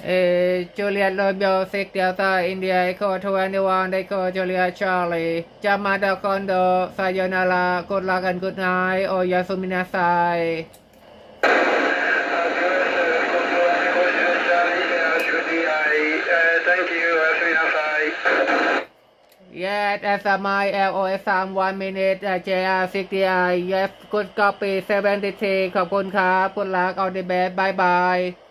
Juliet Romeo 6 Delta India Echo 21 Echo Juliet Charlie Yamada Kondo Sayonara Good luck and good night Oyasuminasai Thank you, Oyasuminasai. Yes, SMI LOS 1 minute JR 60I Yes good copy 73ขอบคุณครับ Good luck all the best bye bye